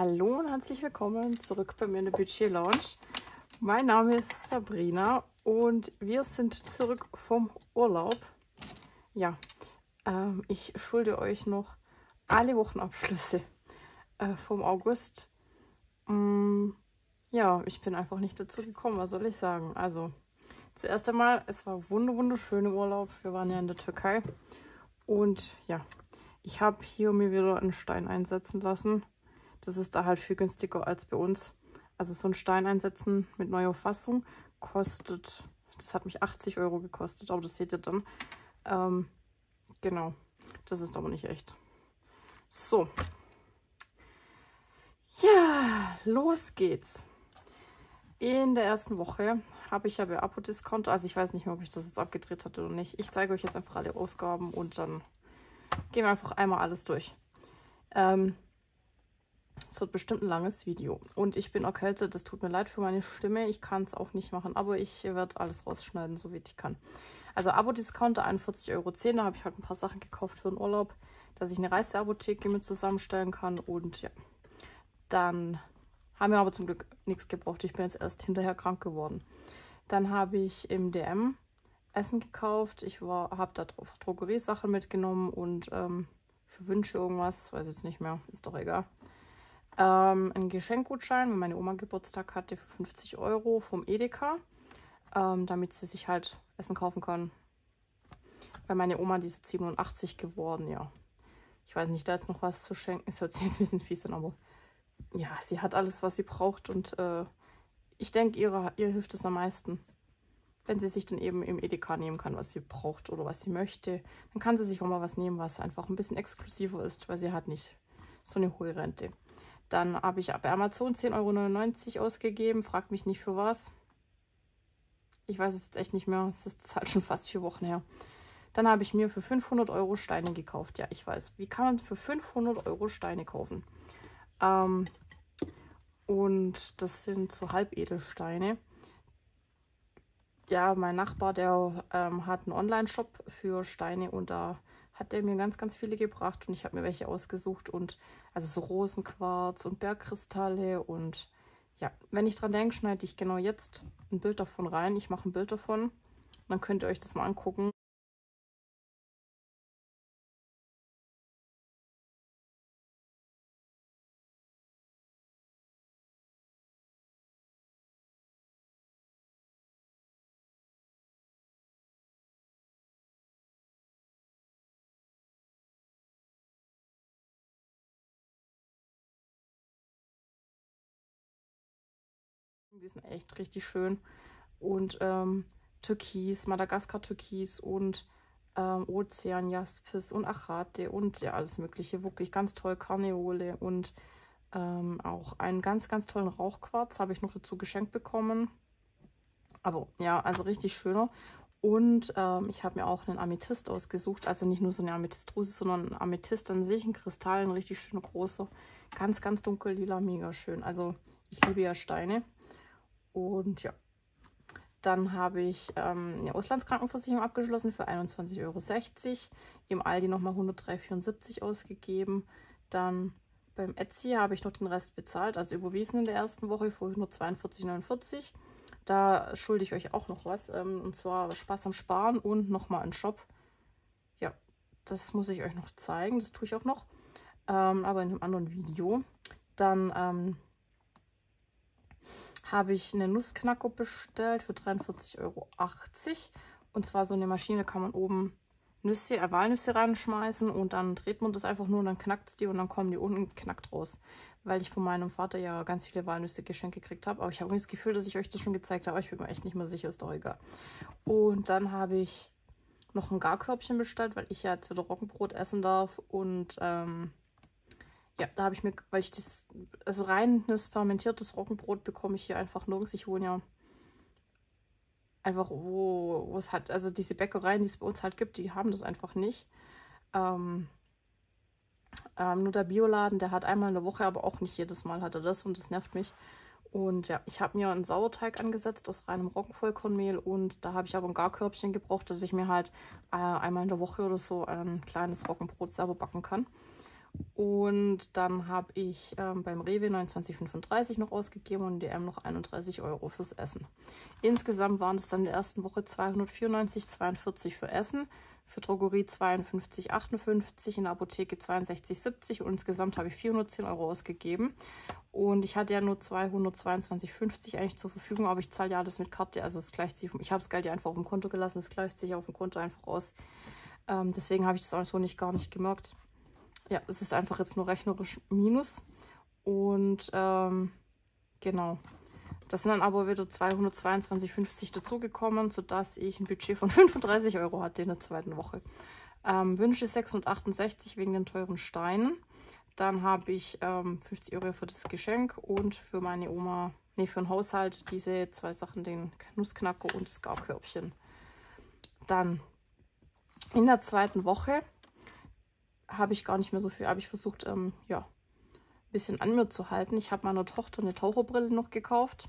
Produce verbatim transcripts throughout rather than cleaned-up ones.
Hallo und herzlich willkommen zurück bei mir in der Budget Lounge. Mein Name ist Sabrina und wir sind zurück vom Urlaub. Ja, ähm, ich schulde euch noch alle Wochenabschlüsse äh, vom August. Mm, ja, ich bin einfach nicht dazu gekommen, was soll ich sagen? Also, zuerst einmal, es war wunder wunderschön im Urlaub. Wir waren ja in der Türkei und ja, ich habe hier mir wieder einen Stein einsetzen lassen. Das ist da halt viel günstiger als bei uns. Also so ein Stein einsetzen mit neuer Fassung kostet, das hat mich achtzig Euro gekostet, aber das seht ihr dann. Ähm, genau, das ist aber nicht echt. So. Ja, los geht's. In der ersten Woche habe ich ja bei Abo-Discount, also ich weiß nicht mehr, ob ich das jetzt abgedreht hatte oder nicht. Ich zeige euch jetzt einfach alle Ausgaben und dann gehen wir einfach einmal alles durch. Ähm, Es wird bestimmt ein langes Video. Und ich bin erkältet, das tut mir leid für meine Stimme. Ich kann es auch nicht machen, aber ich werde alles rausschneiden, so wie ich kann. Also Abo-Discounter einundvierzig Euro zehn. Da habe ich halt ein paar Sachen gekauft für den Urlaub, dass ich eine Reiseapotheke mit zusammenstellen kann. Und ja, dann haben wir aber zum Glück nichts gebraucht. Ich bin jetzt erst hinterher krank geworden. Dann habe ich im D M Essen gekauft. Ich habe da Drogeriesachen mitgenommen und ähm, für Wünsche irgendwas, weiß jetzt nicht mehr, ist doch egal. Ähm, ein Geschenkgutschein, wenn meine Oma Geburtstag hatte, für fünfzig Euro vom Edeka, ähm, damit sie sich halt Essen kaufen kann. Weil meine Oma, die ist siebenundachtzig geworden, ja. Ich weiß nicht, da jetzt noch was zu schenken. Es hört sich jetzt ein bisschen fies an, aber ja, sie hat alles, was sie braucht und äh, ich denke, ihr, ihr hilft es am meisten. Wenn sie sich dann eben im Edeka nehmen kann, was sie braucht oder was sie möchte, dann kann sie sich auch mal was nehmen, was einfach ein bisschen exklusiver ist, weil sie hat nicht so eine hohe Rente. Dann habe ich bei Amazon zehn Euro neunundneunzig ausgegeben. Fragt mich nicht für was. Ich weiß es jetzt echt nicht mehr. Es ist halt schon fast vier Wochen her. Dann habe ich mir für fünfhundert Euro Steine gekauft. Ja, ich weiß. Wie kann man für fünfhundert Euro Steine kaufen? Ähm, und das sind so Halbedelsteine. Ja, mein Nachbar, der ähm, hat einen Online-Shop für Steine und da hat er mir ganz, ganz viele gebracht und ich habe mir welche ausgesucht und also so Rosenquarz und Bergkristalle und ja, wenn ich dran denke, schneide ich genau jetzt ein Bild davon rein. Ich mache ein Bild davon, dann könnt ihr euch das mal angucken. Die sind echt richtig schön und ähm, Türkis, Madagaskar-Türkis und ähm, Ozean-Jaspis und Achate und ja, alles mögliche. Wirklich ganz toll, Karneole und ähm, auch einen ganz, ganz tollen Rauchquarz habe ich noch dazu geschenkt bekommen. Aber ja, also richtig schöner. Und ähm, ich habe mir auch einen Amethyst ausgesucht. Also nicht nur so eine Amethystrose, sondern ein Amethyst an sich, ein Kristall, ein richtig schöner großer. Ganz, ganz dunkel lila, mega schön. Also ich liebe ja Steine. Und ja, dann habe ich ähm, eine Auslandskrankenversicherung abgeschlossen für einundzwanzig Euro sechzig. Im Aldi nochmal hundertdrei Euro vierundsiebzig ausgegeben. Dann beim Etsy habe ich noch den Rest bezahlt, also überwiesen in der ersten Woche für hundertzweiundvierzig Euro neunundvierzig. Da schulde ich euch auch noch was, ähm, und zwar Spaß am Sparen und nochmal einen Shop. Ja, das muss ich euch noch zeigen, das tue ich auch noch, ähm, aber in einem anderen Video. Dann ähm, habe ich eine Nussknacker bestellt für dreiundvierzig Euro achtzig. Und zwar so eine Maschine, kann man oben Nüsse, äh, Walnüsse reinschmeißen und dann dreht man das einfach nur und dann knackt es die und dann kommen die unten knackt raus. Weil ich von meinem Vater ja ganz viele Walnüsse geschenkt gekriegt habe. Aber ich habe das Gefühl, dass ich euch das schon gezeigt habe. Aber ich bin mir echt nicht mehr sicher, ist doch egal. Und dann habe ich noch ein Garkörbchen bestellt, weil ich ja jetzt wieder Roggenbrot essen darf. Und ähm, ja, da habe ich mir, weil ich das, also reines fermentiertes Roggenbrot bekomme ich hier einfach nirgends. Ich wohne ja einfach, wo, wo es halt, also diese Bäckereien, die es bei uns halt gibt, die haben das einfach nicht. Ähm, ähm, nur der Bioladen, der hat einmal in der Woche, aber auch nicht jedes Mal hat er das und das nervt mich. Und ja, ich habe mir einen Sauerteig angesetzt aus reinem Roggenvollkornmehl und da habe ich aber ein Garkörbchen gebraucht, dass ich mir halt äh, einmal in der Woche oder so ein kleines Roggenbrot selber backen kann. Und dann habe ich ähm, beim Rewe neunundzwanzig fünfunddreißig noch ausgegeben und D M noch einunddreißig Euro fürs Essen. Insgesamt waren es dann in der ersten Woche zweihundertvierundneunzig Komma zweiundvierzig für Essen, für Drogerie zweiundfünfzig Komma achtundfünfzig, in der Apotheke zweiundsechzig Komma siebzig und insgesamt habe ich vierhundertzehn Euro ausgegeben. Und ich hatte ja nur zweihundertzweiundzwanzig Komma fünfzig eigentlich zur Verfügung, aber ich zahle ja das mit Karte, also es gleicht sich, ich habe das Geld ja einfach auf dem Konto gelassen, es gleicht sich auf dem Konto einfach aus. Ähm, deswegen habe ich das auch so nicht gar nicht gemerkt. Ja, es ist einfach jetzt nur rechnerisch Minus. Und ähm, genau. Das sind dann aber wieder zweihundertzweiundzwanzig Komma fünfzig dazugekommen, sodass ich ein Budget von fünfunddreißig Euro hatte in der zweiten Woche. Ähm, Wünsche sechshundertachtundsechzig wegen den teuren Steinen. Dann habe ich ähm, fünfzig Euro für das Geschenk und für meine Oma, nee, für den Haushalt diese zwei Sachen, den Nussknacker und das Garkörbchen. Dann in der zweiten Woche habe ich gar nicht mehr so viel, habe ich versucht, ähm, ja, ein bisschen an mir zu halten. Ich habe meiner Tochter eine Taucherbrille noch gekauft.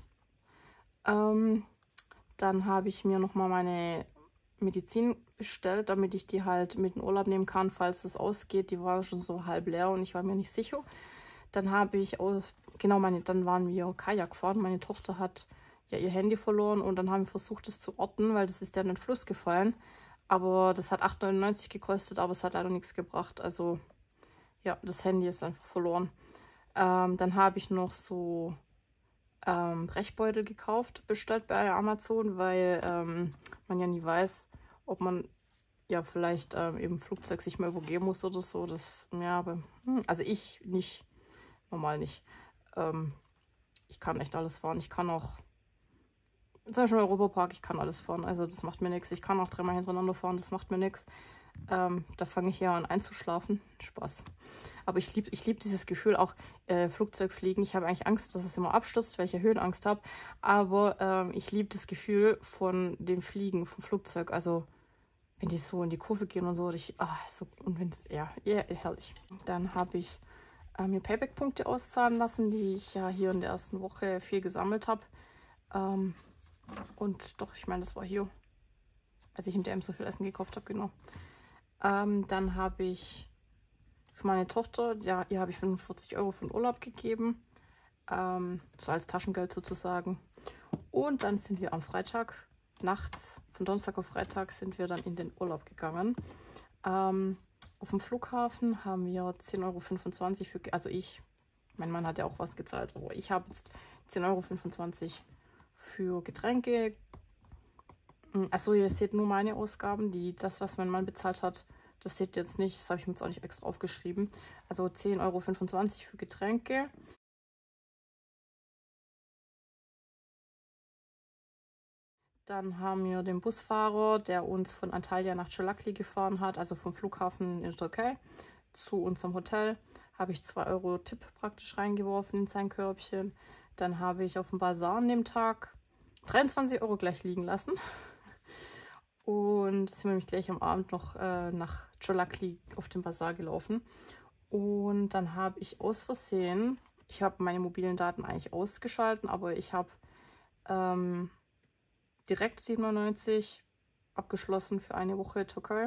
Ähm, dann habe ich mir nochmal meine Medizin bestellt, damit ich die halt mit in den Urlaub nehmen kann, falls es ausgeht. Die war schon so halb leer und ich war mir nicht sicher. Dann habe ich, auch, genau, meine, dann waren wir Kajak fahren. Meine Tochter hat ja ihr Handy verloren und dann haben wir versucht, es zu orten, weil das ist ja in den Fluss gefallen. Aber das hat acht neunundneunzig gekostet, aber es hat leider nichts gebracht. Also ja, das Handy ist einfach verloren. Ähm, dann habe ich noch so ähm, Brechbeutel gekauft, bestellt bei Amazon, weil ähm, man ja nie weiß, ob man ja vielleicht ähm, im Flugzeug sich mal übergeben muss oder so. Das, ja, aber, hm, also ich nicht, normal nicht. Ähm, ich kann echt alles fahren. Ich kann auch, zum Beispiel im Europapark, ich kann alles fahren. Also das macht mir nichts. Ich kann auch dreimal hintereinander fahren, das macht mir nichts. Ähm, da fange ich ja an einzuschlafen. Spaß. Aber ich liebe ich lieb dieses Gefühl, auch äh, Flugzeugfliegen. Ich habe eigentlich Angst, dass es immer abstürzt, weil ich ja Höhenangst habe. Aber ähm, ich liebe das Gefühl von dem Fliegen, vom Flugzeug. Also wenn die so in die Kurve gehen und so. Ich, ah, so und wenn es, ja, ja, herrlich. Dann habe ich äh, mir Payback-Punkte auszahlen lassen, die ich ja hier in der ersten Woche viel gesammelt habe. Ähm, und doch, ich meine, das war hier, als ich im D M so viel Essen gekauft habe, genau. Ähm, dann habe ich für meine Tochter, ja, ihr habe ich fünfundvierzig Euro für den Urlaub gegeben. Ähm, so als Taschengeld sozusagen. Und dann sind wir am Freitag nachts, von Donnerstag auf Freitag, sind wir dann in den Urlaub gegangen. Ähm, auf dem Flughafen haben wir zehn Euro fünfundzwanzig für, also ich, mein Mann hat ja auch was gezahlt, aber ich habe jetzt zehn Euro fünfundzwanzig für Getränke. Achso, ihr seht nur meine Ausgaben, die, das, was mein Mann bezahlt hat, das seht ihr jetzt nicht, das habe ich mir jetzt auch nicht extra aufgeschrieben. Also zehn Euro fünfundzwanzig für Getränke. Dann haben wir den Busfahrer, der uns von Antalya nach Çolakli gefahren hat, also vom Flughafen in der Türkei zu unserem Hotel. Habe ich zwei Euro Tipp praktisch reingeworfen in sein Körbchen. Dann habe ich auf dem Bazar an dem Tag dreiundzwanzig Euro gleich liegen lassen. Und sind wir nämlich gleich am Abend noch äh, nach Çolakli auf den Bazar gelaufen. Und dann habe ich aus Versehen, ich habe meine mobilen Daten eigentlich ausgeschalten, aber ich habe ähm, direkt siebenundneunzig abgeschlossen für eine Woche Türkei.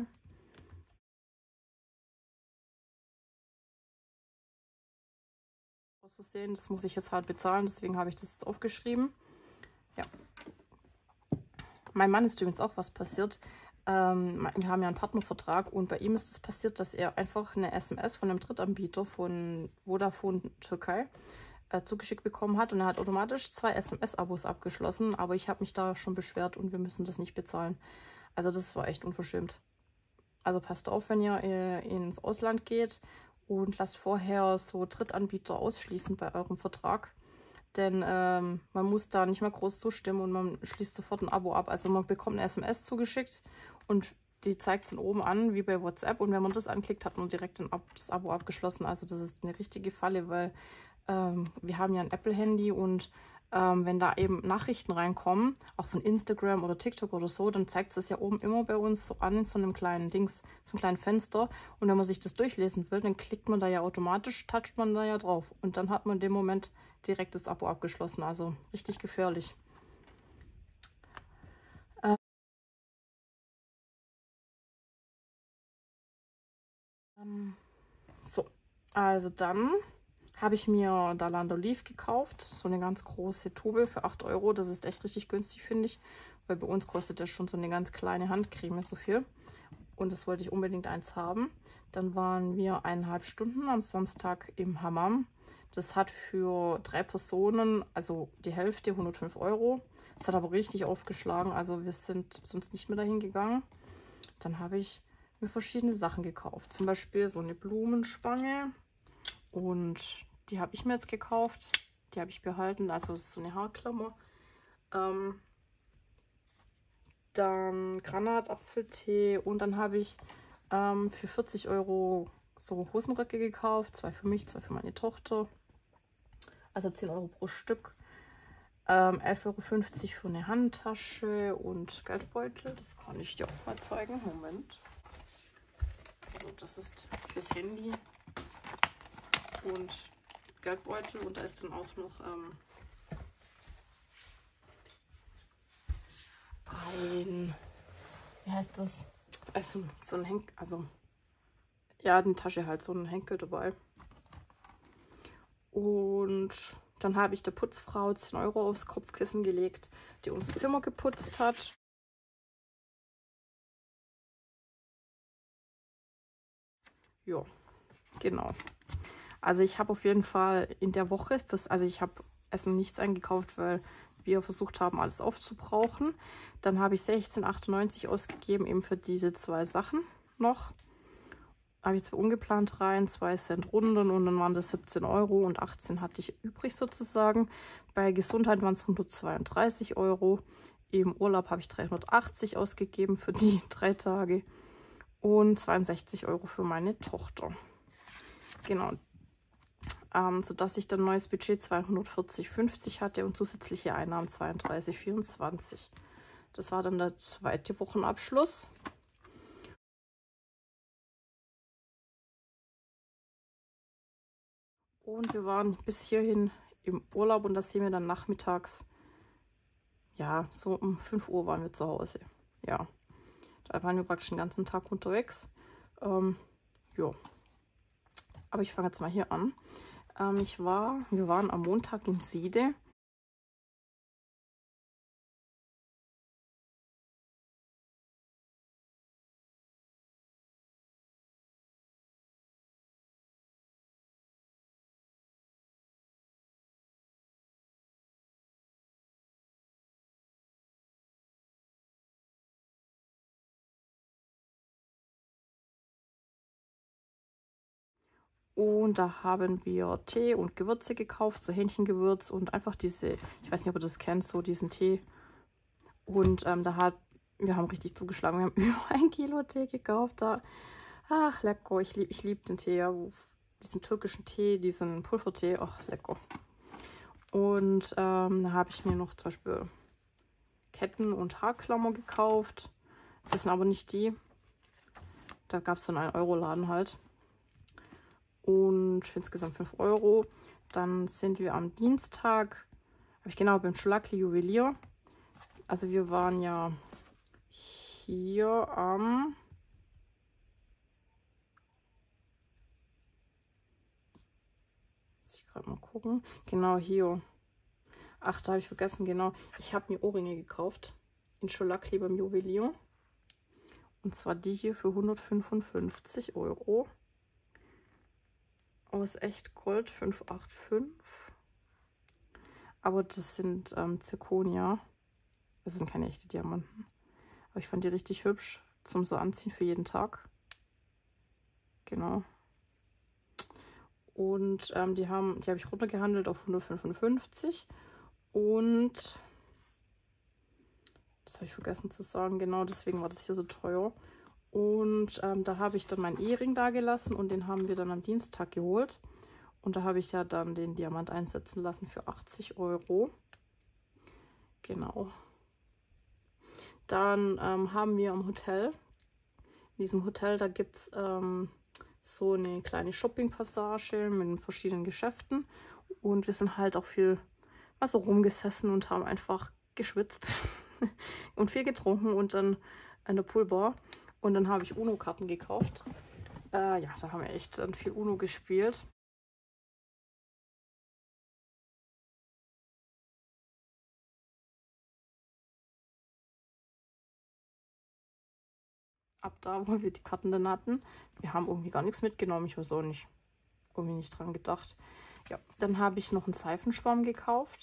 Aus Versehen, das muss ich jetzt halt bezahlen, deswegen habe ich das jetzt aufgeschrieben. Ja. Mein Mann ist übrigens auch was passiert. Ähm, wir haben ja einen Partnervertrag und bei ihm ist es passiert, dass er einfach eine S M S von einem Drittanbieter von Vodafone Türkei äh, zugeschickt bekommen hat und er hat automatisch zwei S M S-Abos abgeschlossen, aber ich habe mich da schon beschwert und wir müssen das nicht bezahlen. Also das war echt unverschämt. Also passt auf, wenn ihr äh, ins Ausland geht und lasst vorher so Drittanbieter ausschließen bei eurem Vertrag. Denn ähm, man muss da nicht mal groß zustimmen und man schließt sofort ein Abo ab. Also man bekommt eine S M S zugeschickt und die zeigt es dann oben an, wie bei WhatsApp. Und wenn man das anklickt, hat man direkt ein Ab das Abo abgeschlossen. Also das ist eine richtige Falle, weil ähm, wir haben ja ein Apple-Handy und ähm, wenn da eben Nachrichten reinkommen, auch von Instagram oder TikTok oder so, dann zeigt es ja oben immer bei uns so an in so einem kleinen Dings, so einem kleinen Fenster. Und wenn man sich das durchlesen will, dann klickt man da ja automatisch, toucht man da ja drauf. Und dann hat man in dem Moment direkt das Abo abgeschlossen. Also richtig gefährlich. Ähm, so, Also dann habe ich mir da Land Olive gekauft. So eine ganz große Tube für acht Euro. Das ist echt richtig günstig, finde ich. Weil bei uns kostet das schon so eine ganz kleine Handcreme so viel. Und das wollte ich unbedingt eins haben. Dann waren wir eineinhalb Stunden am Samstag im Hammam. Das hat für drei Personen, also die Hälfte, hundertfünf Euro. Das hat aber richtig aufgeschlagen. Also wir sind sonst nicht mehr dahin gegangen. Dann habe ich mir verschiedene Sachen gekauft. Zum Beispiel so eine Blumenspange. Und die habe ich mir jetzt gekauft. Die habe ich behalten. Also das ist so eine Haarklammer. Ähm, dann Granatapfeltee. Und dann habe ich ähm, für vierzig Euro so Hosenröcke gekauft. Zwei für mich, zwei für meine Tochter. Also zehn Euro pro Stück. Ähm, elf Euro fünfzig für eine Handtasche und Geldbeutel. Das kann ich dir auch mal zeigen. Moment. Also das ist fürs Handy und Geldbeutel. Und da ist dann auch noch ähm, ein, wie heißt das? Also so ein Henkel, also ja, eine Tasche halt, so ein Henkel dabei. Und dann habe ich der Putzfrau zehn Euro aufs Kopfkissen gelegt, die unser Zimmer geputzt hat. Ja, genau. Also ich habe auf jeden Fall in der Woche, fürs, also ich habe Essen nichts eingekauft, weil wir versucht haben, alles aufzubrauchen. Dann habe ich sechzehn Euro achtundneunzig ausgegeben, eben für diese zwei Sachen noch. Habe ich zwei ungeplant rein, zwei Cent Runden und dann waren das siebzehn Euro und achtzehn hatte ich übrig sozusagen. Bei Gesundheit waren es hundertzweiunddreißig Euro. Im Urlaub habe ich dreihundertachtzig ausgegeben für die drei Tage und zweiundsechzig Euro für meine Tochter. Genau, ähm, sodass ich dann neues Budget zweihundertvierzig Euro fünfzig hatte und zusätzliche Einnahmen zweiunddreißig Euro vierundzwanzig. Das war dann der zweite Wochenabschluss. Und wir waren bis hierhin im Urlaub und das sehen wir dann nachmittags. Ja, so um fünf Uhr waren wir zu Hause. Ja, da waren wir praktisch den ganzen Tag unterwegs. Ähm, ja, aber ich fange jetzt mal hier an. Ähm, ich war, wir waren am Montag in Siede. Und da haben wir Tee und Gewürze gekauft, so Hähnchengewürz und einfach diese, ich weiß nicht, ob ihr das kennt, so diesen Tee. Und ähm, da hat, wir haben richtig zugeschlagen, wir haben über ein Kilo Tee gekauft. Da. Ach, lecker, ich liebe ich lieb den Tee, ja. Diesen türkischen Tee, diesen Pulvertee, ach, lecker. Und ähm, da habe ich mir noch zum Beispiel Ketten und Haarklammer gekauft. Das sind aber nicht die. Da gab es so einen ein Euro Laden halt. Und für insgesamt fünf Euro. Dann sind wir am Dienstag, habe ich genau beim Schlagli Juwelier. Also wir waren ja hier am muss ich gerade mal gucken. Genau hier. Ach, da habe ich vergessen, genau. Ich habe mir Ohrringe gekauft. In Schlagli beim Juwelier. Und zwar die hier für hundertfünfundfünfzig Euro. Aus Echtgold fünf acht fünf. Aber das sind ähm, Zirconia. Das sind keine echten Diamanten. Aber ich fand die richtig hübsch zum so anziehen für jeden Tag. Genau. Und ähm, die haben, die habe ich runtergehandelt auf hundertfünfundfünfzig. Und das habe ich vergessen zu sagen, genau deswegen war das hier so teuer. Und ähm, da habe ich dann meinen Ehering da gelassen und den haben wir dann am Dienstag geholt. Und da habe ich ja dann den Diamant einsetzen lassen für achtzig Euro. Genau. Dann ähm, haben wir am Hotel, in diesem Hotel, da gibt es ähm, so eine kleine Shopping-Passage mit verschiedenen Geschäften. Und wir sind halt auch viel also rumgesessen und haben einfach geschwitzt und viel getrunken und dann an der Poolbar. Und dann habe ich UNO-Karten gekauft. Äh, ja, da haben wir echt dann viel Uno gespielt. Ab da, wo wir die Karten dann hatten. Wir haben irgendwie gar nichts mitgenommen. Ich weiß auch nicht. Irgendwie nicht dran gedacht. Ja, dann habe ich noch einen Seifenschwamm gekauft.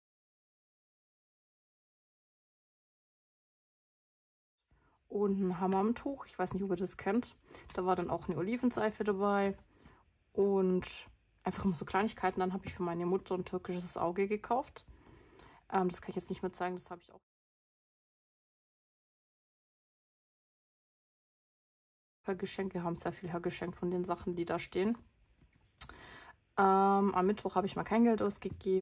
Und ein Hammamtuch. Ich weiß nicht, ob ihr das kennt. Da war dann auch eine Olivenseife dabei. Und einfach immer so Kleinigkeiten. Dann habe ich für meine Mutter ein türkisches Auge gekauft. Ähm, das kann ich jetzt nicht mehr zeigen. Das habe ich auch. Geschenke haben sehr viel hergeschenkt von den Sachen, die da stehen. Ähm, am Mittwoch habe ich mal kein Geld ausgegeben.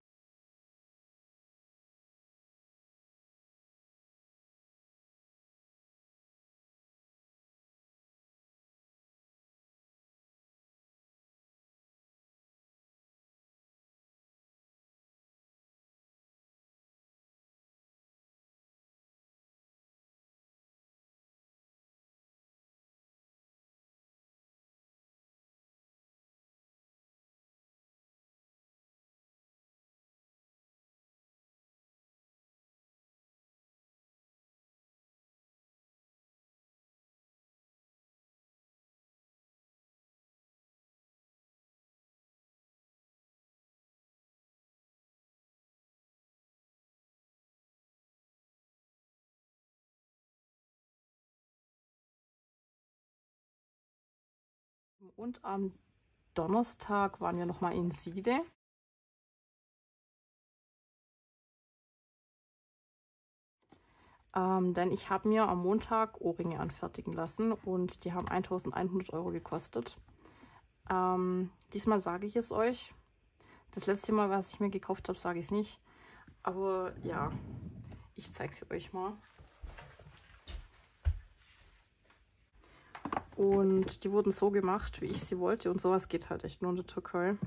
Und am Donnerstag waren wir nochmal in Siede. Ähm, denn ich habe mir am Montag Ohrringe anfertigen lassen und die haben eintausendeinhundert Euro gekostet. Ähm, diesmal sage ich es euch. Das letzte Mal, was ich mir gekauft habe, sage ich es nicht. Aber ja, ich zeige sie euch mal. Und die wurden so gemacht, wie ich sie wollte. Und sowas geht halt echt nur in der Türkei.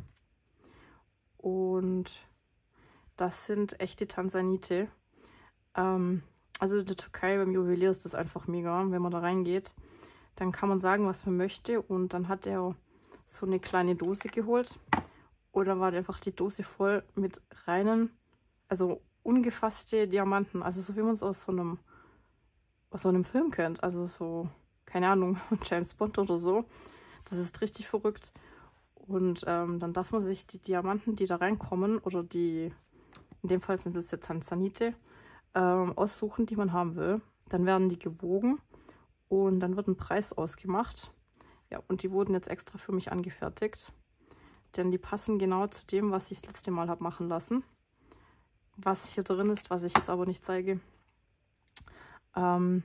Und das sind echte Tansanite. Ähm, also in der Türkei beim Juwelier ist das einfach mega. Wenn man da reingeht, dann kann man sagen, was man möchte. Und dann hat er so eine kleine Dose geholt. Oder war einfach die Dose voll mit reinen, also ungefasste Diamanten. Also so wie man es aus so einem, aus so einem Film kennt. Also so, keine Ahnung, James Bond oder so. Das ist richtig verrückt. Und ähm, dann darf man sich die Diamanten, die da reinkommen, oder die, in dem Fall sind es jetzt Tanzanite, ähm, aussuchen, die man haben will. Dann werden die gewogen und dann wird ein Preis ausgemacht. Ja, und die wurden jetzt extra für mich angefertigt. Denn die passen genau zu dem, was ich das letzte Mal habe machen lassen. Was hier drin ist, was ich jetzt aber nicht zeige. Ähm,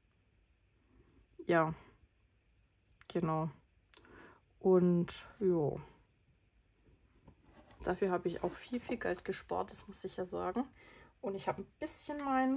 ja, genau. Und ja, dafür habe ich auch viel, viel Geld gespart, das muss ich ja sagen. Und ich habe ein bisschen mein,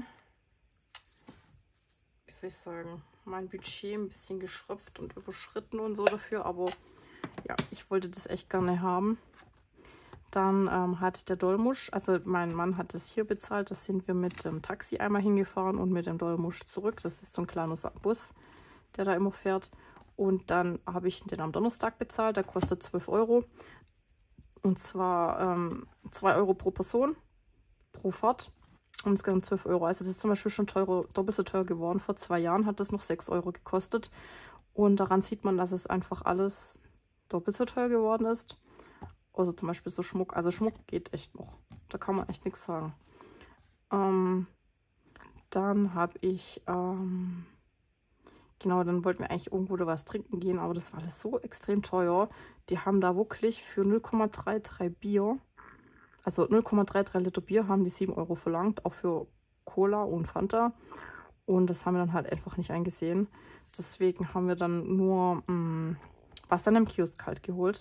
wie soll ich sagen, mein Budget ein bisschen geschröpft und überschritten und so dafür. Aber ja, ich wollte das echt gerne haben. Dann ähm, hat der Dolmusch, also mein Mann hat das hier bezahlt. Das sind wir mit dem Taxi einmal hingefahren und mit dem Dolmusch zurück. Das ist so ein kleiner Bus, der da immer fährt. Und dann habe ich den am Donnerstag bezahlt. Der kostet zwölf Euro. Und zwar ähm, zwei Euro pro Person, pro Fahrt. Und insgesamt zwölf Euro. Also das ist zum Beispiel schon teurer, doppelt so teuer geworden. Vor zwei Jahren hat das noch sechs Euro gekostet. Und daran sieht man, dass es einfach alles doppelt so teuer geworden ist. Also zum Beispiel so Schmuck. Also Schmuck geht echt noch. Da kann man echt nichts sagen. Ähm, dann habe ich, ähm, genau, dann wollten wir eigentlich irgendwo da was trinken gehen, aber das war alles so extrem teuer. Die haben da wirklich für null Komma dreiunddreißig Bier, also null Komma dreiunddreißig Liter Bier, haben die sieben Euro verlangt, auch für Cola und Fanta. Und das haben wir dann halt einfach nicht eingesehen. Deswegen haben wir dann nur mh, was dann im Kiosk halt geholt.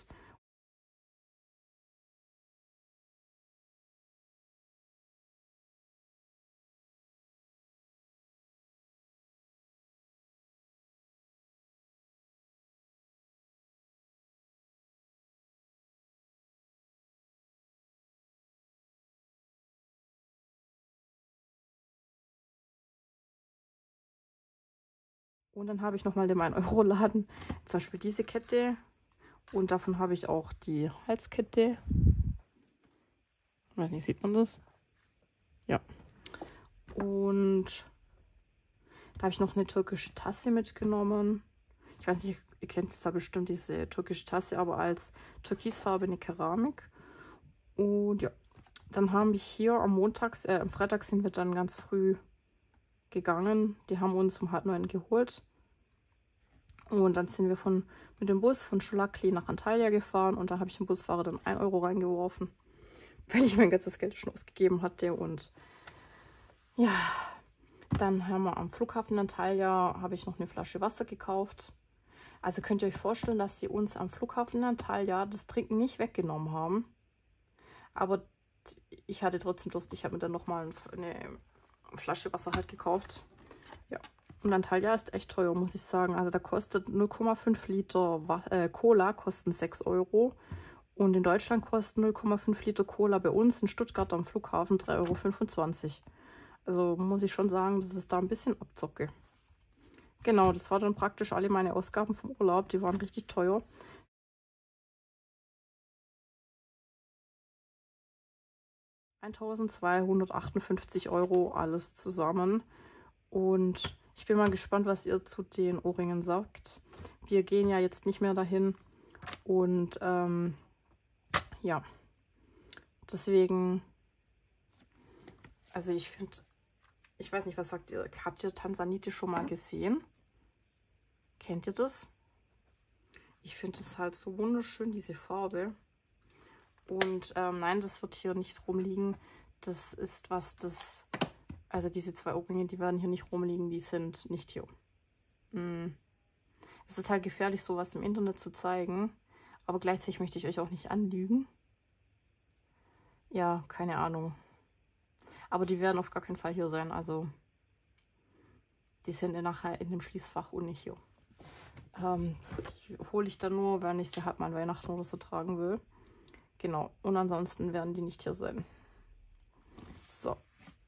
Und dann habe ich nochmal den ein Euro Laden, zum Beispiel diese Kette. Und davon habe ich auch die Halskette. Ich weiß nicht, sieht man das? Ja. Und da habe ich noch eine türkische Tasse mitgenommen. Ich weiß nicht, ihr kennt es da bestimmt, diese türkische Tasse, aber als türkisfarbene Keramik. Und ja, dann haben wir hier am Montags, äh, am Freitag sind wir dann ganz früh gegangen. Die haben uns um halb neun geholt. Und dann sind wir von, mit dem Bus von Scholakli nach Antalya gefahren. Und da habe ich dem Busfahrer dann ein Euro reingeworfen, weil ich mein ganzes Geld schon ausgegeben hatte. Und ja, dann haben wir am Flughafen Antalya, habe ich noch eine Flasche Wasser gekauft. Also könnt ihr euch vorstellen, dass sie uns am Flughafen Antalya das Trinken nicht weggenommen haben. Aber ich hatte trotzdem Durst. Ich habe mir dann nochmal eine Flasche Wasser halt gekauft. Ja. Und Antalya ist echt teuer, muss ich sagen. Also da kostet null Komma fünf Liter äh, Cola kosten sechs Euro. Und in Deutschland kostet null Komma fünf Liter Cola bei uns in Stuttgart am Flughafen drei Euro fünfundzwanzig. Also muss ich schon sagen, das ist da ein bisschen Abzocke. Genau, das war dann praktisch alle meine Ausgaben vom Urlaub. Die waren richtig teuer. eintausendzweihundertachtundfünfzig Euro alles zusammen. Und ich bin mal gespannt, was ihr zu den Ohrringen sagt. Wir gehen ja jetzt nicht mehr dahin. Und ähm, ja, deswegen, also ich finde, ich weiß nicht, was sagt ihr? Habt ihr Tansanite schon mal gesehen? Kennt ihr das? Ich finde es halt so wunderschön, diese Farbe. Und ähm, nein, das wird hier nicht rumliegen. Das ist was, das... Also diese zwei Ohrringe, die werden hier nicht rumliegen, die sind nicht hier. Mm. Es ist halt gefährlich, sowas im Internet zu zeigen. Aber gleichzeitig möchte ich euch auch nicht anlügen. Ja, keine Ahnung. Aber die werden auf gar keinen Fall hier sein. Also die sind ja nachher in dem Schließfach und nicht hier. Ähm, die hole ich dann nur, wenn ich sie halt mal an Weihnachten oder so tragen will. Genau. Und ansonsten werden die nicht hier sein. So.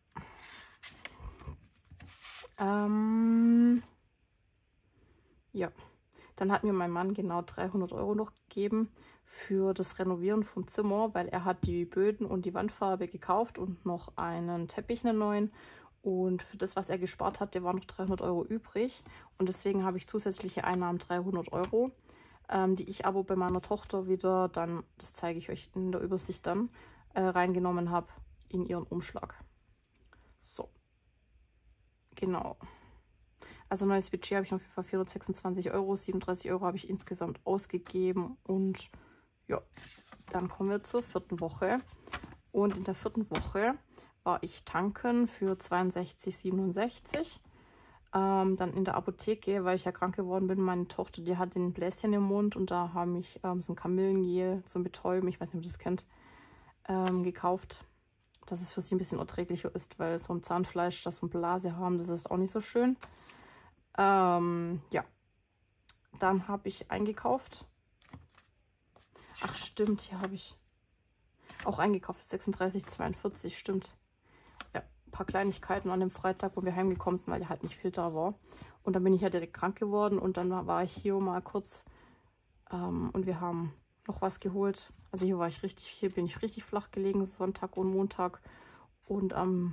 Ähm, ja. Dann hat mir mein Mann genau dreihundert Euro noch gegeben für das Renovieren vom Zimmer, weil er hat die Böden und die Wandfarbe gekauft und noch einen Teppich, einen neuen. Und für das, was er gespart hatte, waren noch dreihundert Euro übrig. Und deswegen habe ich zusätzliche Einnahmen dreihundert Euro, ähm, die ich aber bei meiner Tochter wieder dann, das zeige ich euch in der Übersicht dann, äh, reingenommen habe in ihren Umschlag. So. Genau. Also neues Budget habe ich auf jeden Fall vierhundertsechsundzwanzig Euro, siebenunddreißig Euro habe ich insgesamt ausgegeben. Und ja, dann kommen wir zur vierten Woche. Und in der vierten Woche war ich tanken für zweiundsechzig siebenundsechzig. Ähm, dann in der Apotheke, weil ich ja krank geworden bin, meine Tochter, die hat ein Bläschen im Mund und da habe ich ähm, so ein Kamillengel zum Betäuben, ich weiß nicht, ob ihr das kennt, ähm, gekauft. Dass es für sie ein bisschen erträglicher ist, weil so ein Zahnfleisch, das so eine Blase haben, das ist auch nicht so schön. Ähm, ja, dann habe ich eingekauft. Ach stimmt, hier habe ich auch eingekauft, sechsunddreißig zweiundvierzig, stimmt. Ja, ein paar Kleinigkeiten an dem Freitag, wo wir heimgekommen sind, weil ja halt nicht viel da war. Und dann bin ich ja direkt krank geworden und dann war ich hier mal kurz ähm, und wir haben noch was geholt. Also hier war ich richtig, hier bin ich richtig flach gelegen, Sonntag und Montag. Und am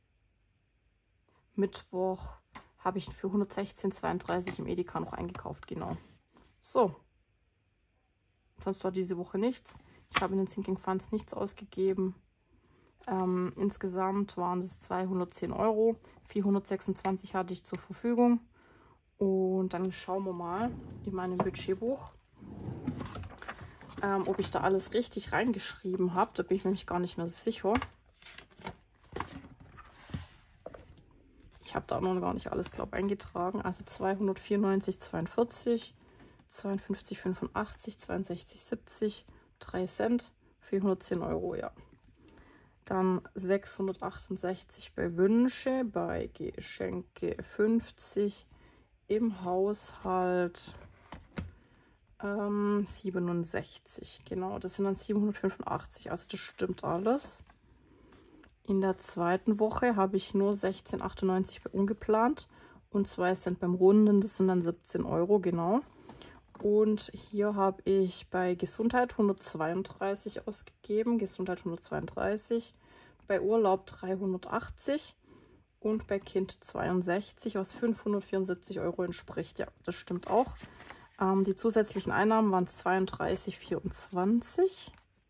Mittwoch habe ich für hundertsechzehn zweiunddreißig im Edeka noch eingekauft, genau. So. Sonst war diese Woche nichts. Ich habe in den Sinking Funds nichts ausgegeben. Ähm, insgesamt waren es zweihundertzehn Euro. vierhundertsechsundzwanzig hatte ich zur Verfügung. Und dann schauen wir mal in meinem Budgetbuch, ähm, ob ich da alles richtig reingeschrieben habe. Da bin ich nämlich gar nicht mehr sicher. Ich habe da noch gar nicht alles, glaube ich, eingetragen. Also zweihundertvierundneunzig zweiundvierzig, zweiundfünfzig fünfundachtzig, zweiundsechzig siebzig, drei Cent, vierhundertzehn Euro, ja. Dann sechshundertachtundsechzig bei Wünsche, bei Geschenke fünfzig, im Haushalt ähm, siebenundsechzig. Genau, das sind dann siebenhundertfünfundachtzig, also das stimmt alles. In der zweiten Woche habe ich nur sechzehn achtundneunzig bei ungeplant und zwei Cent beim Runden, das sind dann siebzehn Euro, genau. Und hier habe ich bei Gesundheit hundertzweiunddreißig ausgegeben, Gesundheit hundertzweiunddreißig, bei Urlaub dreihundertachtzig und bei Kind zweiundsechzig, was fünfhundertvierundsiebzig Euro entspricht. Ja, das stimmt auch. Ähm, die zusätzlichen Einnahmen waren zweiunddreißig vierundzwanzig.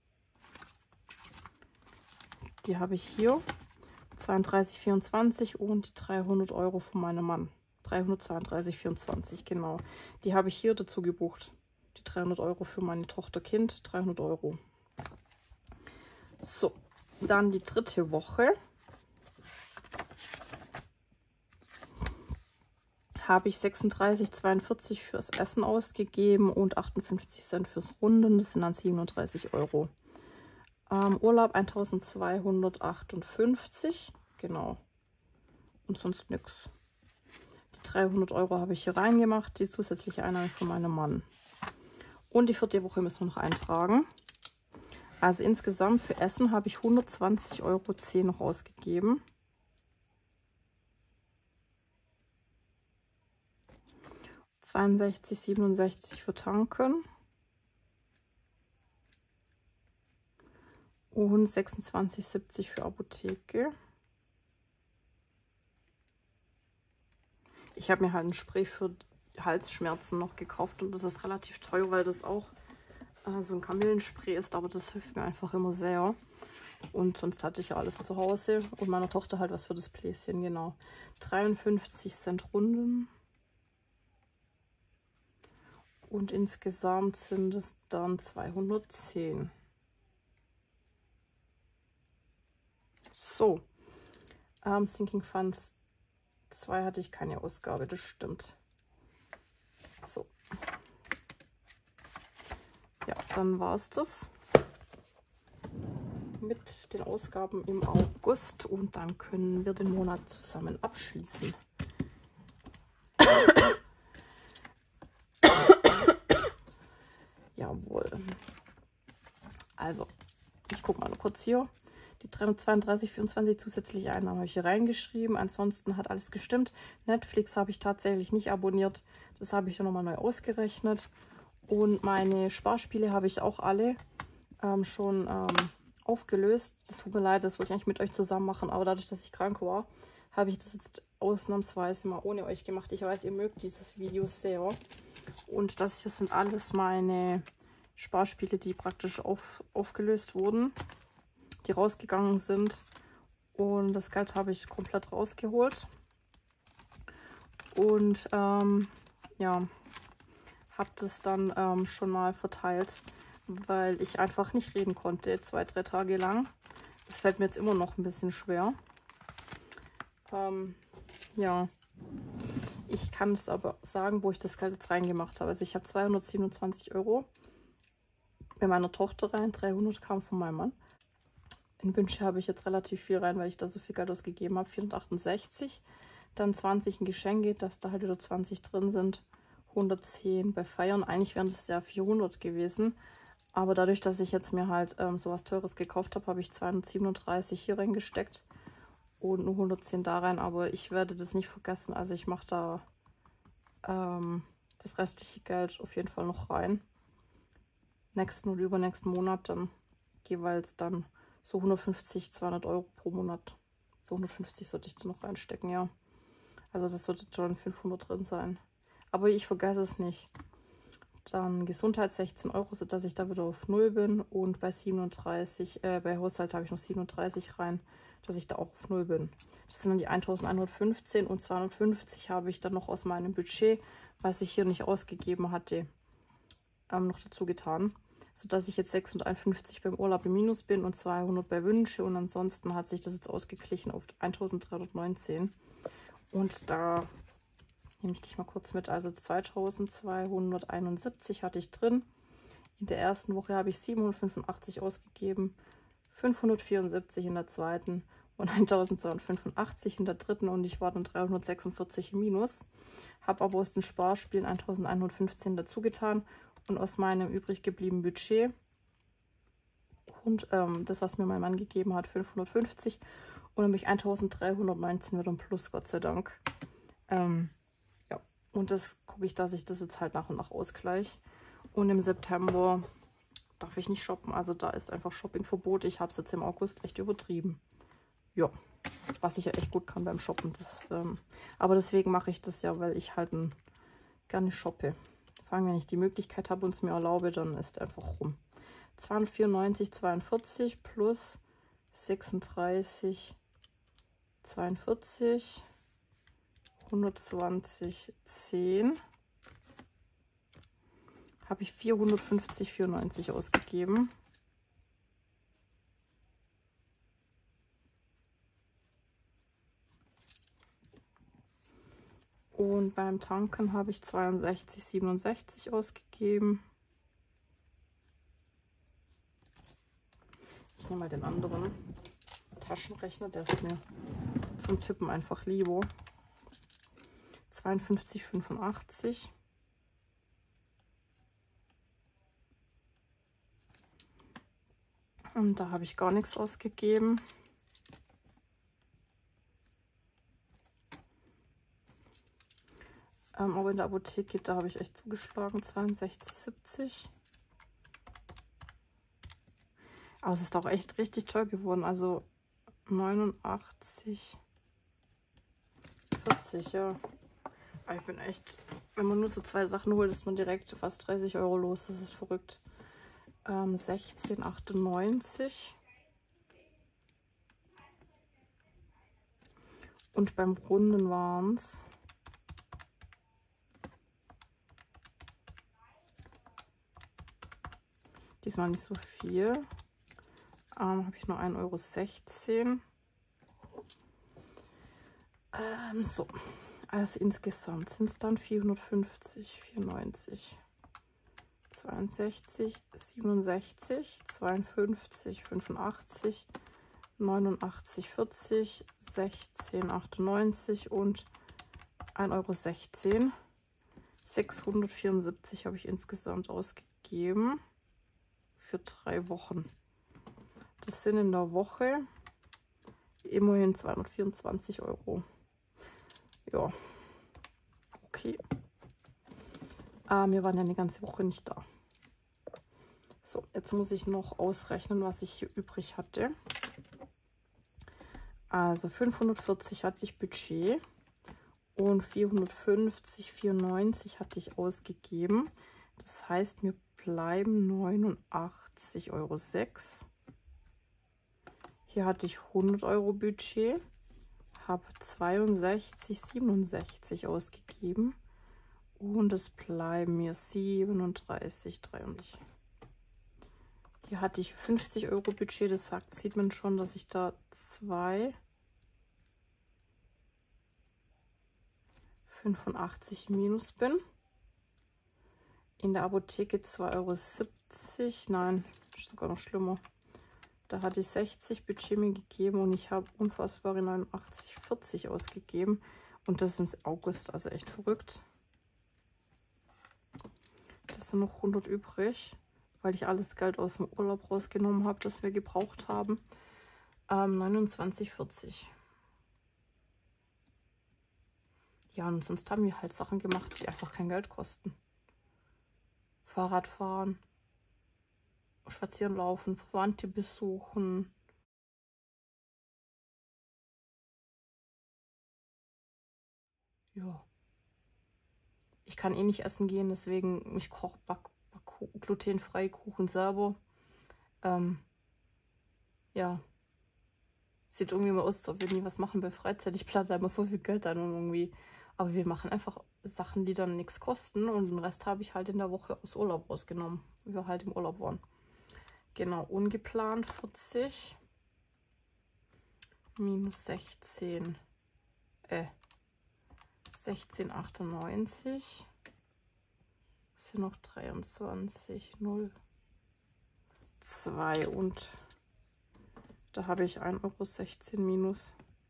Die habe ich hier, zweiunddreißig vierundzwanzig und die dreihundert Euro von meinem Mann. dreihundertzweiunddreißig vierundzwanzig, genau. Die habe ich hier dazu gebucht. Die dreihundert Euro für meine Tochter, Kind, dreihundert Euro. So, dann die dritte Woche. Habe ich sechsunddreißig zweiundvierzig fürs Essen ausgegeben und achtundfünfzig Cent fürs Runden. Das sind dann siebenunddreißig Euro. Ähm, Urlaub eintausendzweihundertachtundfünfzig, genau. Und sonst nichts. Die dreihundert Euro habe ich hier reingemacht, die zusätzliche Einnahme von meinem Mann. Und die vierte Woche müssen wir noch eintragen. Also insgesamt für Essen habe ich hundertzwanzig Euro zehn noch ausgegeben. zweiundsechzig siebenundsechzig für Tanken. Und sechsundzwanzig siebzig für Apotheke. Ich habe mir halt ein Spray für Halsschmerzen noch gekauft und das ist relativ teuer, weil das auch äh, so ein Kamillenspray ist, aber das hilft mir einfach immer sehr. Und sonst hatte ich ja alles zu Hause und meiner Tochter halt was für das Bläschen, genau. dreiundfünfzig Cent Runden. Und insgesamt sind es dann zweihundertzehn. So, ähm, Sinking Funds zwei hatte ich keine Ausgabe, das stimmt. So. Ja, dann war es das mit den Ausgaben im August und dann können wir den Monat zusammen abschließen. Jawohl. Also, ich gucke mal noch kurz hier. Die dreihundertzweiunddreißig vierundzwanzig zusätzliche Einnahmen habe ich hier reingeschrieben. Ansonsten hat alles gestimmt. Netflix habe ich tatsächlich nicht abonniert. Das habe ich dann nochmal neu ausgerechnet. Und meine Sparspiele habe ich auch alle ähm, schon ähm, aufgelöst. Das tut mir leid, das wollte ich eigentlich mit euch zusammen machen. Aber dadurch, dass ich krank war, habe ich das jetzt ausnahmsweise mal ohne euch gemacht. Ich weiß, ihr mögt dieses Video sehr. Und das hier sind alles meine Sparspiele, die praktisch auf, aufgelöst wurden, die rausgegangen sind. Und das Geld habe ich komplett rausgeholt. Und ähm, ja, habe das dann ähm, schon mal verteilt, weil ich einfach nicht reden konnte, zwei, drei Tage lang. Das fällt mir jetzt immer noch ein bisschen schwer. Ähm, ja, ich kann es aber sagen, wo ich das Geld jetzt reingemacht habe. Also ich habe zweihundertsiebenundzwanzig Euro bei meiner Tochter rein, dreihundert kam von meinem Mann. In Wünsche habe ich jetzt relativ viel rein, weil ich da so viel Geld ausgegeben habe, vierhundertachtundsechzig. Dann zwanzig in Geschenke, dass da halt wieder zwanzig drin sind, hundertzehn bei Feiern. Eigentlich wären das ja vierhundert gewesen. Aber dadurch, dass ich jetzt mir halt ähm, sowas Teures gekauft habe, habe ich zweihundertsiebenunddreißig hier reingesteckt und nur hundertzehn da rein. Aber ich werde das nicht vergessen. Also ich mache da ähm, das restliche Geld auf jeden Fall noch rein. Nächsten und übernächsten Monat dann jeweils dann so hundertfünfzig, zweihundert Euro pro Monat. So hundertfünfzig sollte ich da noch reinstecken, ja. Also das sollte schon fünfhundert drin sein. Aber ich vergesse es nicht. Dann Gesundheit sechzehn Euro, sodass ich da wieder auf null bin. Und bei siebenunddreißig, äh, bei Haushalt habe ich noch siebenunddreißig rein, dass ich da auch auf null bin. Das sind dann die eintausendeinhundertfünfzehn und zweihundertfünfzig habe ich dann noch aus meinem Budget, was ich hier nicht ausgegeben hatte, ähm, noch dazu getan. Sodass ich jetzt sechshunderteinundfünfzig beim Urlaub im Minus bin und zweihundert bei Wünsche. Und ansonsten hat sich das jetzt ausgeglichen auf eintausenddreihundertneunzehn. Und da nehme ich dich mal kurz mit. Also zweitausendzweihunderteinundsiebzig hatte ich drin. In der ersten Woche habe ich siebenhundertfünfundachtzig ausgegeben, fünfhundertvierundsiebzig in der zweiten und eintausendzweihundertfünfundachtzig in der dritten. Und ich war dann dreihundertsechsundvierzig im Minus. Habe aber aus den Sparspielen eintausendeinhundertfünfzehn dazu getan. Und aus meinem übrig gebliebenen Budget und ähm, das, was mir mein Mann gegeben hat, fünfhundertfünfzig. Und nämlich eintausenddreihundertneunzehn wieder im Plus, Gott sei Dank. Ähm, Und das gucke ich, dass ich das jetzt halt nach und nach ausgleiche. Und im September darf ich nicht shoppen. Also da ist einfach Shoppingverbot. Ich habe es jetzt im August echt übertrieben. Ja, was ich ja echt gut kann beim Shoppen. Das, ähm, aber deswegen mache ich das ja, weil ich halt ein, gerne shoppe. Vor allem, wenn ich die Möglichkeit habe und es mir erlaube, dann ist einfach rum. zweihundertvierundneunzig, zweiundvierzig plus sechsunddreißig, zweiundvierzig, hundertzwanzig, zehn. Habe ich vierhundertfünfzig, vierundneunzig ausgegeben. Und beim Tanken habe ich zweiundsechzig, siebenundsechzig ausgegeben. Ich nehme mal den anderen Taschenrechner, der ist mir zum Tippen einfach lieber. zweiundfünfzig, fünfundachtzig. Und da habe ich gar nichts ausgegeben. Ähm, aber in der Apotheke, da habe ich echt zugeschlagen. zweiundsechzig, siebzig. Aber es ist auch echt richtig toll geworden. Also neunundachtzig, vierzig, ja. Aber ich bin echt, wenn man nur so zwei Sachen holt, ist man direkt fast dreißig Euro los. Das ist verrückt. Ähm, sechzehn, achtundneunzig. Und beim Runden waren es diesmal nicht so viel. Ähm, habe ich nur ein Euro sechzehn. Ähm, so, also insgesamt sind es dann vierhundertfünfzig, vierundneunzig, zweiundsechzig, siebenundsechzig, zweiundfünfzig, fünfundachtzig, neunundachtzig, vierzig, sechzehn, achtundneunzig und ein Euro sechzehn. sechshundertvierundsiebzig habe ich insgesamt ausgegeben für drei Wochen. Das sind in der Woche immerhin zweihundertvierundzwanzig Euro. Ja, okay. Ah, wir waren ja eine ganze Woche nicht da. So, jetzt muss ich noch ausrechnen, was ich hier übrig hatte. Also fünfhundertvierzig hatte ich Budget und vierhundertfünfzig, vierundneunzig hatte ich ausgegeben. Das heißt, mir bleiben neunundachtzig Euro sechs. Hier hatte ich hundert Euro Budget, habe zweiundsechzig, siebenundsechzig ausgegeben und es bleiben mir siebenunddreißig, dreiunddreißig. Hier hatte ich fünfzig Euro Budget, das sagt, sieht man schon, dass ich da zwei fünfundachtzig minus bin. In der Apotheke zwei Euro siebzig, nein, ist sogar noch schlimmer. Da hatte ich sechzig Budget mir gegeben und ich habe unfassbare neunundachtzig, vierzig ausgegeben. Und das ist im August, also echt verrückt. Das sind noch hundert übrig, weil ich alles Geld aus dem Urlaub rausgenommen habe, das wir gebraucht haben. Ähm, neunundzwanzig, vierzig. Ja, und sonst haben wir halt Sachen gemacht, die einfach kein Geld kosten. Fahrradfahren, spazieren laufen, Verwandte besuchen. Ja. Ich kann eh nicht essen gehen, deswegen ich koche back, back, glutenfrei Kuchen selber. Ähm, ja. Sieht irgendwie mal aus, als ob wir nie was machen bei Freizeit. Ich plane da immer voll viel Geld ein und irgendwie. Aber wir machen einfach Sachen, die dann nichts kosten. Und den Rest habe ich halt in der Woche aus Urlaub rausgenommen, wie wir halt im Urlaub waren. Genau, ungeplant vierzig. Minus sechzehn. Äh. sechzehn, achtundneunzig. Das sind noch dreiundzwanzig, null, zwei und da habe ich ein Euro sechzehn minus.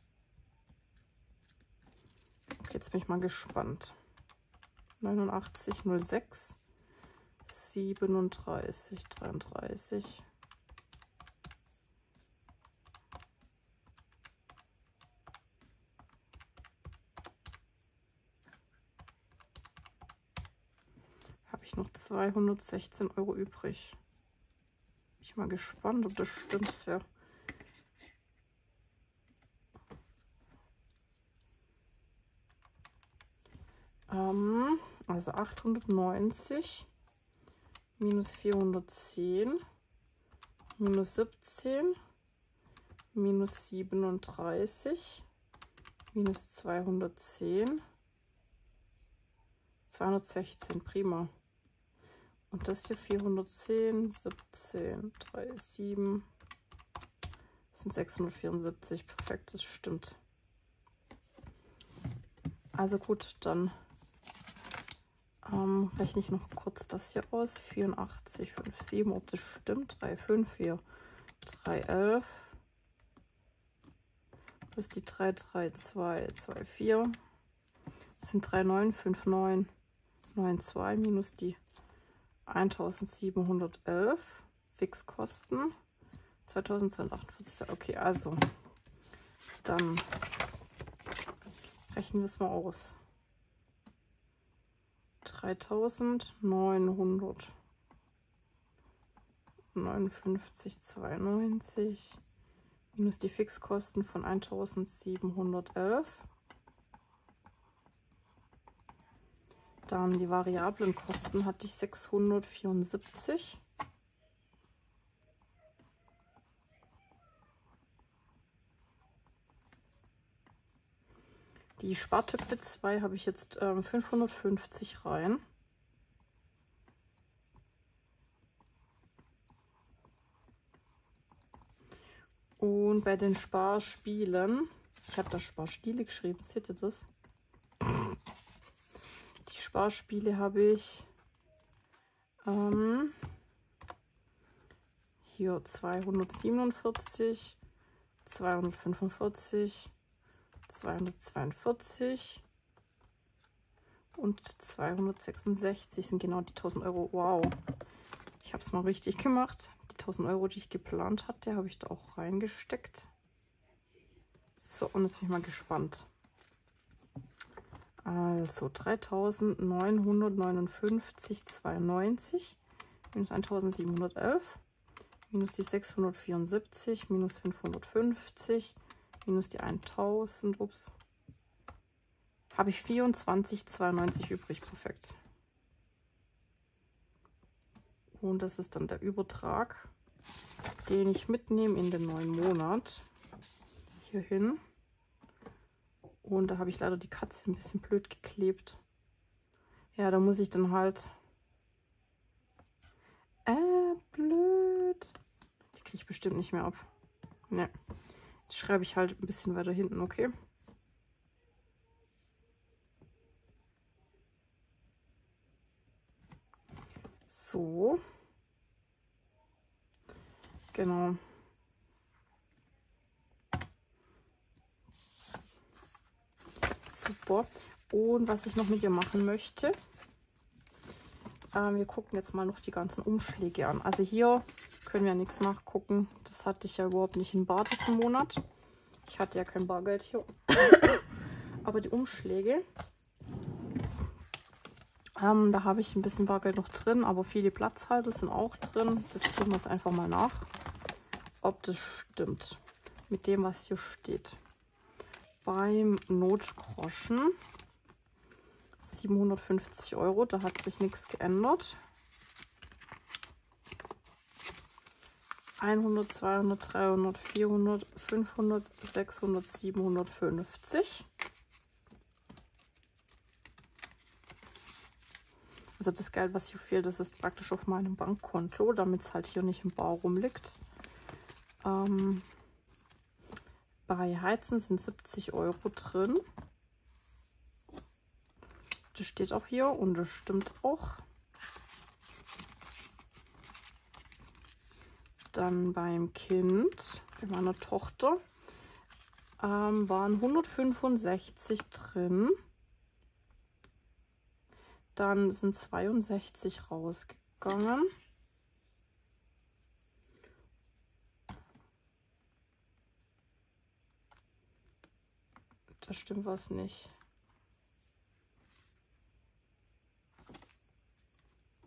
Jetzt bin ich mal gespannt. neunundachtzig, null sechs, siebenunddreißig, dreiunddreißig. ich noch zweihundertsechzehn Euro übrig. Bin ich mal gespannt, ob das stimmt. Das wäre ähm, also achthundertneunzig minus vierhundertzehn minus siebzehn minus siebenunddreißig minus zweihundertzehn, zweihundertsechzehn, prima. Und das hier vierhundertzehn, siebzehn, drei, sieben, das sind sechshundertvierundsiebzig, perfekt, das stimmt. Also gut, dann ähm, rechne ich noch kurz das hier aus, vierundachtzig, fünf, sieben, ob das stimmt, drei, fünf, vier, drei, elf. Plus die drei, drei, zwei, zwei, vier. Das sind drei, neun, fünf, neun, neun, zwei minus die eintausendsiebenhundertelf Fixkosten. zweitausendzweihundertachtundvierzig. Okay, also dann rechnen wir es mal aus. dreitausendneunhundertneunundfünfzig Komma zweiundneunzig minus die Fixkosten von eintausendsiebenhundertelf. Dann die variablen Kosten hatte ich sechshundertvierundsiebzig. Die Spartöpfe zwei habe ich jetzt ähm, fünfhundertfünfzig rein. Und bei den Sparspielen, ich habe da Sparspiele geschrieben, seht ihr das? Die Sparspiele habe ich ähm, hier zweihundertsiebenundvierzig, zweihundertfünfundvierzig, zweihundertzweiundvierzig und zweihundertsechsundsechzig sind genau die tausend Euro. Wow, ich habe es mal richtig gemacht. Die tausend Euro, die ich geplant hatte, habe ich da auch reingesteckt. So, und jetzt bin ich mal gespannt. Also dreitausendneunhundertneunundfünfzig Komma zweiundneunzig minus eintausendsiebenhundertelf minus die sechshundertvierundsiebzig minus fünfhundertfünfzig minus die eintausend, ups, habe ich vierundzwanzig Komma zweiundneunzig übrig. Perfekt. Und das ist dann der Übertrag, den ich mitnehme in den neuen Monat hier hin. Und da habe ich leider die Katze ein bisschen blöd geklebt. Ja, da muss ich dann halt... Äh, blöd. Die kriege ich bestimmt nicht mehr ab. Ne. Jetzt schreibe ich halt ein bisschen weiter hinten, okay? So. Genau. Super. Und was ich noch mit dir machen möchte, ähm, wir gucken jetzt mal noch die ganzen Umschläge an. Also hier können wir ja nichts nachgucken. Das hatte ich ja überhaupt nicht in bar diesen Monat. Ich hatte ja kein Bargeld hier. Aber die Umschläge, ähm, da habe ich ein bisschen Bargeld noch drin, aber viele Platzhalter sind auch drin. Das tun wir jetzt einfach mal nach, ob das stimmt mit dem, was hier steht. Beim Notgroschen siebenhundertfünfzig Euro, da hat sich nichts geändert. hundert, zweihundert, dreihundert, vierhundert, fünfhundert, sechshundert, siebenhundertfünfzig. Also das Geld, was hier fehlt, das ist praktisch auf meinem Bankkonto, damit es halt hier nicht im Bar rumliegt. Ähm, bei Heizen sind siebzig Euro drin. Das steht auch hier und das stimmt auch. Dann beim Kind, bei meiner Tochter, ähm, waren hundertfünfundsechzig drin. Dann sind zweiundsechzig rausgegangen. Da stimmt was nicht.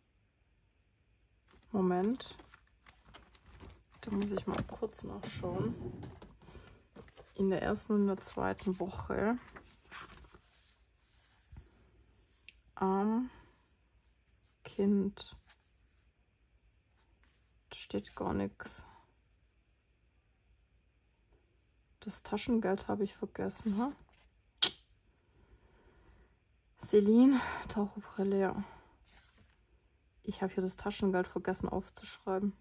Kind. Da muss ich mal kurz nachschauen. In der ersten und der zweiten Woche am Kind. Da steht gar nichts. Das Taschengeld habe ich vergessen. Ha? Celine, Taucherbrille, ja. Ich habe hier das Taschengeld vergessen aufzuschreiben.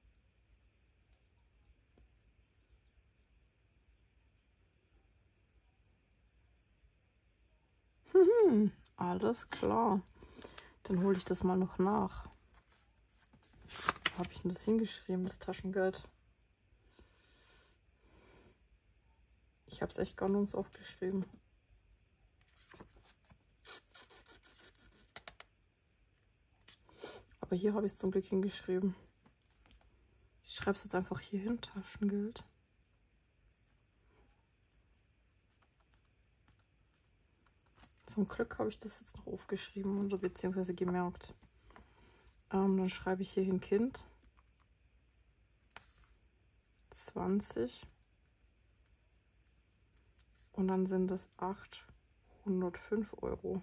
Hm, alles klar. Dann hole ich das mal noch nach. Wo habe ich denn das hingeschrieben, das Taschengeld? Ich habe es echt gar nirgends aufgeschrieben. Aber hier habe ich es zum Glück hingeschrieben. Ich schreibe es jetzt einfach hier hin, Taschengeld. Zum Glück habe ich das jetzt noch aufgeschrieben oder beziehungsweise gemerkt. Ähm, dann schreibe ich hier hin Kind. zwanzig. Und dann sind es achthundertfünf Euro.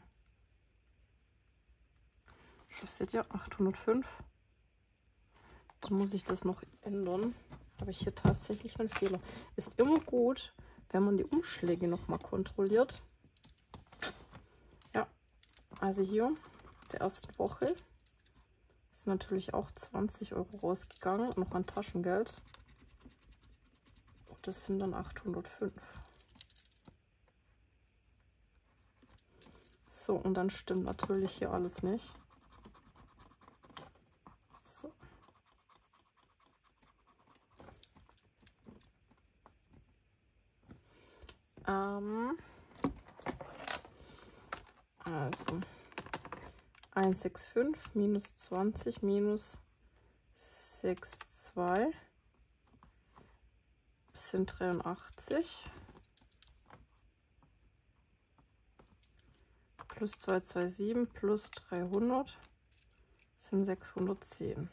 Das seht ihr, achthundertfünf. Dann muss ich das noch ändern. Habe ich hier tatsächlich einen Fehler. Ist immer gut, wenn man die Umschläge noch mal kontrolliert. Ja, also hier der ersten Woche ist natürlich auch zwanzig Euro rausgegangen. Noch an Taschengeld. Und das sind dann achthundertfünf. So, und dann stimmt natürlich hier alles nicht. So. Ähm, also hundertfünfundsechzig minus zwanzig minus zweiundsechzig sind dreiundachtzig. Plus zweihundertsiebenundzwanzig plus dreihundert sind sechshundertzehn.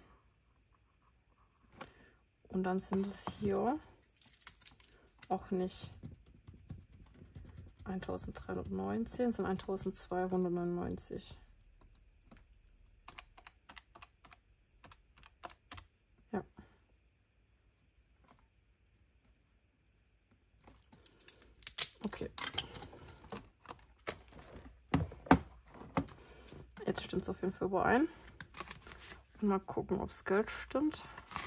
Und dann sind es hier auch nicht eintausenddreihundertneunzehn, sondern eintausendzweihundertneunundneunzig. Ja. Okay. Jetzt stimmt es auf jeden Fall überein. Und mal gucken, ob das Geld stimmt.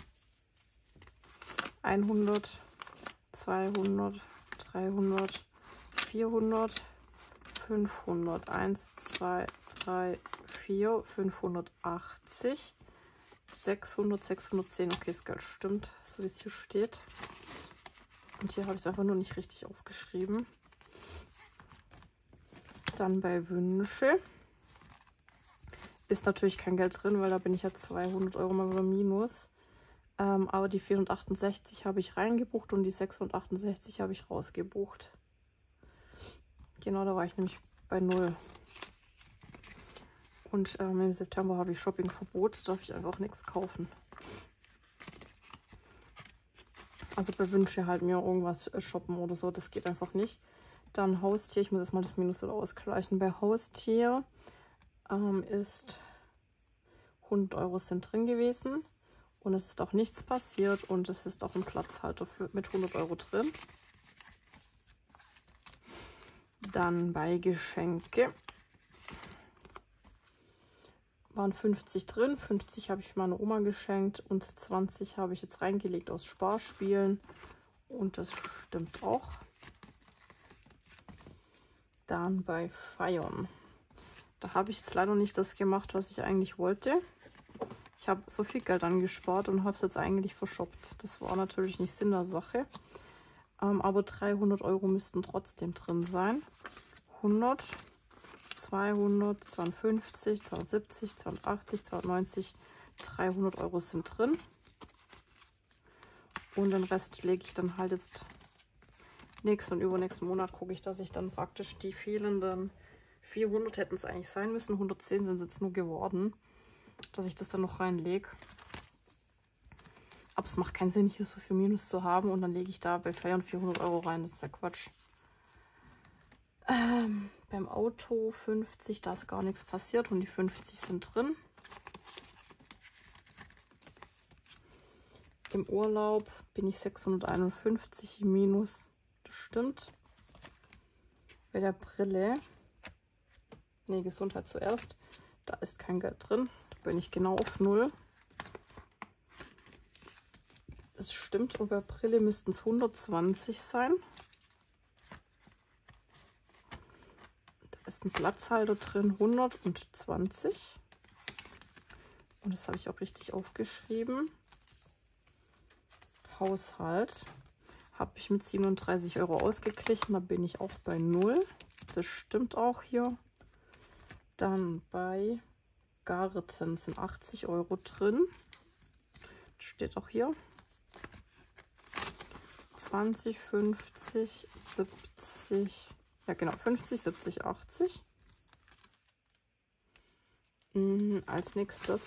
hundert, zweihundert, dreihundert, vierhundert, fünfhundert, eins, zwei, drei, vier, fünfhundertachtzig, sechshundert, sechshundertzehn. Okay, das Geld stimmt, so wie es hier steht. Und hier habe ich es einfach nur nicht richtig aufgeschrieben. Dann bei Wünsche ist natürlich kein Geld drin, weil da bin ich ja zweihundert Euro mal über Minus. Ähm, aber die vierhundertachtundsechzig habe ich reingebucht und die sechshundertachtundsechzig habe ich rausgebucht. Genau, da war ich nämlich bei null. Und ähm, im September habe ich Shoppingverbot, da darf ich einfach nichts kaufen. Also bei Wünsche halt mir irgendwas shoppen oder so, das geht einfach nicht. Dann Haustier, ich muss jetzt mal das Minus wieder ausgleichen. Bei Haustier ähm, ist hundert Euro sind drin gewesen. Und es ist auch nichts passiert und es ist auch ein Platzhalter für, mit hundert Euro drin. Dann bei Geschenke waren fünfzig drin. fünfzig habe ich meiner Oma geschenkt und zwanzig habe ich jetzt reingelegt aus Sparspielen. Und das stimmt auch. Dann bei Feiern. Da habe ich jetzt leider nicht das gemacht, was ich eigentlich wollte. Ich habe so viel Geld angespart und habe es jetzt eigentlich verschoppt. Das war natürlich nicht Sinn der Sache. Ähm, aber dreihundert Euro müssten trotzdem drin sein. hundert, zweihundert, zweihundertfünfzig, zweihundertsiebzig, zweihundertachtzig, zweihundertneunzig, dreihundert Euro sind drin. Und den Rest lege ich dann halt jetzt nächsten und übernächsten Monat, gucke ich, dass ich dann praktisch die fehlenden vierhundert hätten es eigentlich sein müssen. hundertzehn sind es jetzt nur geworden, dass ich das dann noch reinlege. Aber es macht keinen Sinn, hier so viel Minus zu haben. Und dann lege ich da bei Feiern vierhundert Euro rein. Das ist ja Quatsch. Ähm, beim Auto fünfzig, da ist gar nichts passiert. Und die fünfzig sind drin. Im Urlaub bin ich sechshunderteinundfünfzig im Minus. Das stimmt. Bei der Brille, nee, Gesundheit zuerst, da ist kein Geld drin. Da bin ich genau auf null. Das stimmt. Und bei Brille müssten es hundertzwanzig sein. Da ist ein Platzhalter drin, hundertzwanzig. Und das habe ich auch richtig aufgeschrieben. Haushalt habe ich mit siebenunddreißig Euro ausgeglichen, da bin ich auch bei null. Das stimmt auch hier. Dann bei Garten sind achtzig Euro drin. Das steht auch hier. zwanzig, fünfzig, siebzig, ja genau, fünfzig, siebzig, achtzig. Mhm, als nächstes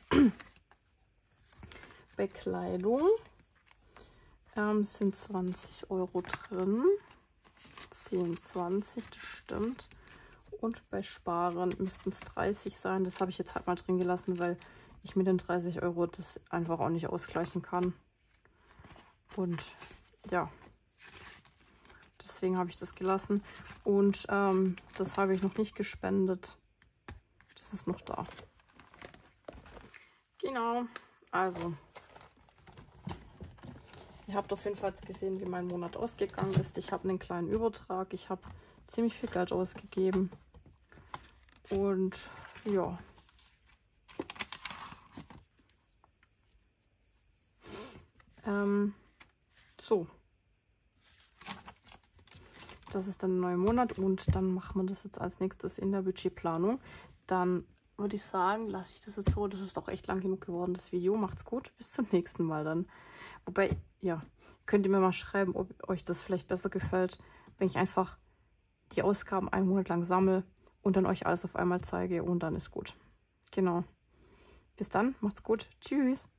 Bekleidung. Ähm, sind zwanzig Euro drin. zehn, zwanzig, das stimmt. Und bei Sparen müssten es dreißig sein. Das habe ich jetzt halt mal drin gelassen, weil ich mit den dreißig Euro das einfach auch nicht ausgleichen kann. Und ja, deswegen habe ich das gelassen. Und ähm, das habe ich noch nicht gespendet. Das ist noch da. Genau, also ihr habt auf jeden Fall gesehen, wie mein Monat ausgegangen ist. Ich habe einen kleinen Übertrag. Ich habe ziemlich viel Geld ausgegeben. Und ja. Ähm, so. Das ist dann ein neuer Monat und dann machen wir das jetzt als nächstes in der Budgetplanung. Dann würde ich sagen, lasse ich das jetzt so. Das ist auch echt lang genug geworden, das Video. Macht's gut. Bis zum nächsten Mal dann. Wobei, ja, könnt ihr mir mal schreiben, ob euch das vielleicht besser gefällt, wenn ich einfach die Ausgaben einen Monat lang sammle und dann euch alles auf einmal zeige und dann ist gut. Genau. Bis dann, macht's gut. Tschüss.